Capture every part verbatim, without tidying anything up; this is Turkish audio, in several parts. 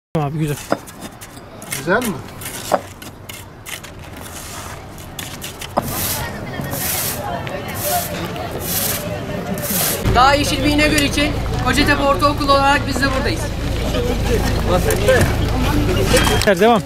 Abi güzel. Güzel mi? Daha yeşil bir İnegöl için Kocatepe Ortaokulu olarak biz de buradayız. Devam.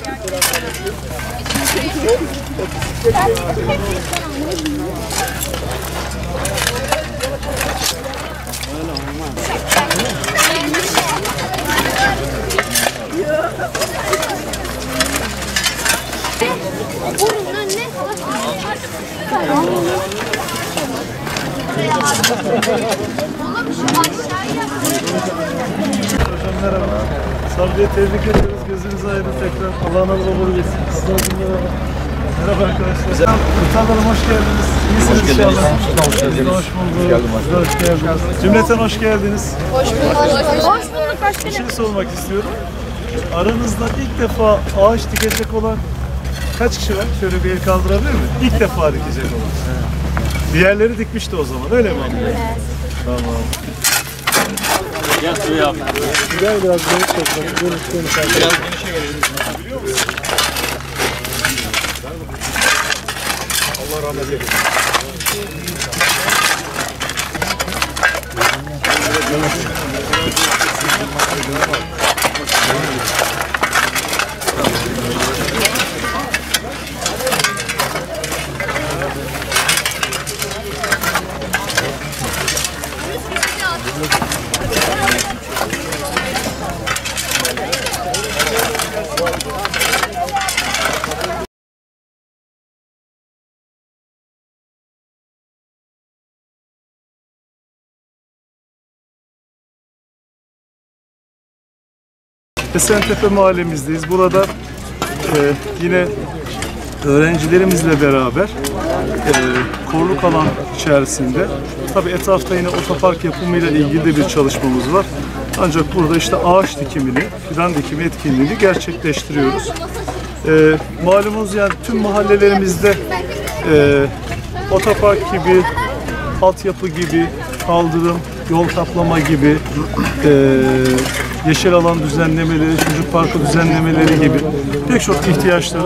Hocam merhaba. Sabriye tebrik ediyoruz. Gözünüz aydın tekrar. Allah'ın adı baburu geçsin. Size merhaba. Merhaba arkadaşlar. Kurtan Hanım hoş geldiniz. İyisiniz inşallah. Hoş geldiniz. Hoş bulduk. Hoş geldiniz. Cümleten hoş geldiniz. Hoş bulduk. Hoş bulduk başkanım. Bir şey sormak istiyorum. Aranızda ilk defa ağaç dikecek olan kaç kişi var? Şöyle bir el kaldırabilir mi? İlk defa dikecek olan. Diğerleri dikmişti o zaman. Öyle mi? Evet. Tamam. Gel şuraya abi. Gel biraz geniş yapalım. Geniş geniş. Biraz genişe gelelim. Biliyor musun? Allah rahmet eylesin. Esentepe mahallemizdeyiz. Burada e, yine öğrencilerimizle beraber e, korluk alan içerisinde, tabii etrafta yine otopark yapımıyla ilgili de bir çalışmamız var. Ancak burada işte ağaç dikimini, fidan dikimi etkinliğini gerçekleştiriyoruz. E, malumunuz yani tüm mahallelerimizde e, otopark gibi, altyapı gibi, kaldırım, yol kaplama gibi, e, yeşil alan düzenlemeleri, çocuk parkı düzenlemeleri gibi pek çok ihtiyaçların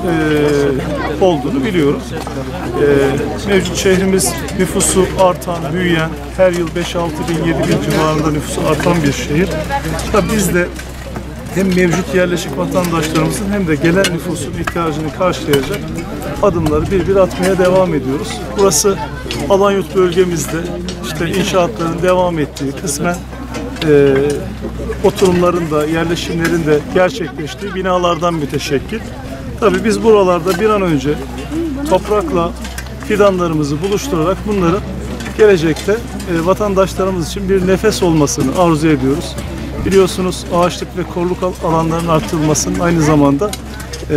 e, olduğunu biliyoruz. E, mevcut şehrimiz nüfusu artan, büyüyen, her yıl beş altı bin, yedi bin civarında nüfusu artan bir şehir. Tabii biz de hem mevcut yerleşik vatandaşlarımızın hem de gelen nüfusun ihtiyacını karşılayacak adımları bir bir atmaya devam ediyoruz. Burası Alanyurt bölgemizde işte inşaatların devam ettiği, kısmen e, oturumların da, yerleşimlerin de gerçekleştiği binalardan müteşekkil. Tabii biz buralarda bir an önce toprakla fidanlarımızı buluşturarak bunların gelecekte e, vatandaşlarımız için bir nefes olmasını arzu ediyoruz. Biliyorsunuz ağaçlık ve korluk alanlarının artırılmasının aynı zamanda e,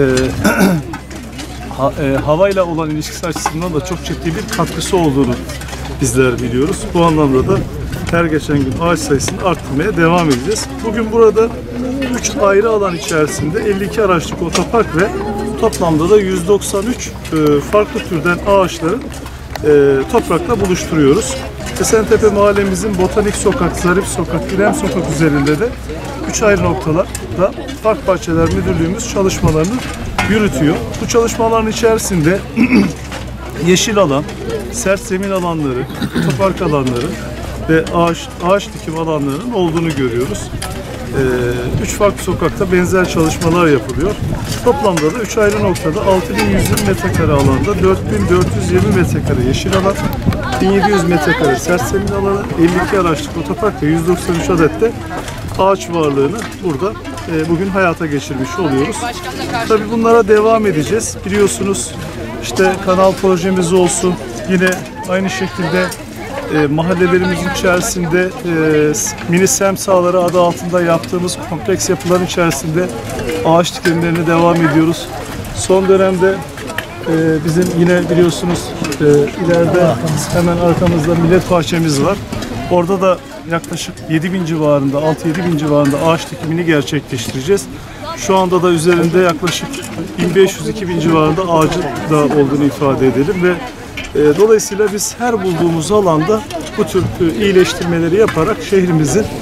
ha, e, havayla olan ilişkisi açısından da çok ciddi bir katkısı olduğunu bizler biliyoruz. Bu anlamda da her geçen gün ağaç sayısını arttırmaya devam edeceğiz. Bugün burada üç ayrı alan içerisinde elli iki araçlık otopark ve toplamda da yüz doksan üç e, farklı türden ağaçları e, toprakla buluşturuyoruz. Esentepe mahallemizin Botanik Sokak, Zarif Sokak, İrem Sokak üzerinde de üç ayrı noktalarda Park Bahçeler Müdürlüğümüz çalışmalarını yürütüyor. Bu çalışmaların içerisinde yeşil alan, sert zemin alanları, otopark alanları ve ağaç, ağaç dikim alanlarının olduğunu görüyoruz. Ee, üç farklı sokakta benzer çalışmalar yapılıyor. Toplamda da üç ayrı noktada altı bin yüz yirmi metrekare alanda dört bin dört yüz yirmi metrekare yeşil alan, bin yedi yüz metrekare sert zemin alanı, elli iki araçlık otopark ve yüz doksan üç adet de ağaç varlığını burada e, bugün hayata geçirmiş oluyoruz. Tabii bunlara devam edeceğiz. Biliyorsunuz işte kanal projemiz olsun, yine aynı şekilde E, mahallelerimizin içerisinde e, mini sem sahaları adı altında yaptığımız kompleks yapıların içerisinde ağaç dikimlerine devam ediyoruz. Son dönemde e, bizim yine biliyorsunuz e, ileride hemen arkamızda millet bahçemiz var. Orada da yaklaşık yedi bin civarında, altı yedi bin civarında ağaç dikimini gerçekleştireceğiz. Şu anda da üzerinde yaklaşık bin beş yüz iki bin civarında ağacı da olduğunu ifade edelim ve e, dolayısıyla biz her bulduğumuz alanda bu tür e, iyileştirmeleri yaparak şehrimizin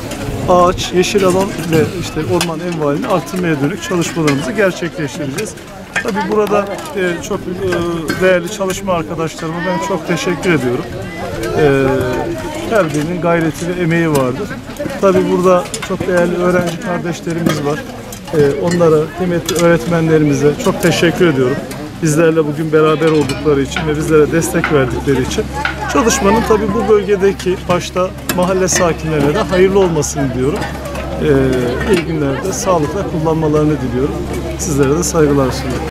ağaç, yeşil alan ve işte orman envalini artırmaya dönük çalışmalarımızı gerçekleştireceğiz. Tabii burada e, çok e, değerli çalışma arkadaşlarıma ben çok teşekkür ediyorum. E, her birinin gayreti ve emeği vardır. Tabii burada çok değerli öğrenci kardeşlerimiz var. E, onlara, kıymetli öğretmenlerimize çok teşekkür ediyorum. Bizlerle bugün beraber oldukları için ve bizlere destek verdikleri için. Çalışmanın tabii bu bölgedeki başta mahalle sakinlerine de hayırlı olmasını diliyorum. Ee, iyi günlerde sağlıkla kullanmalarını diliyorum. Sizlere de saygılar sunuyorum.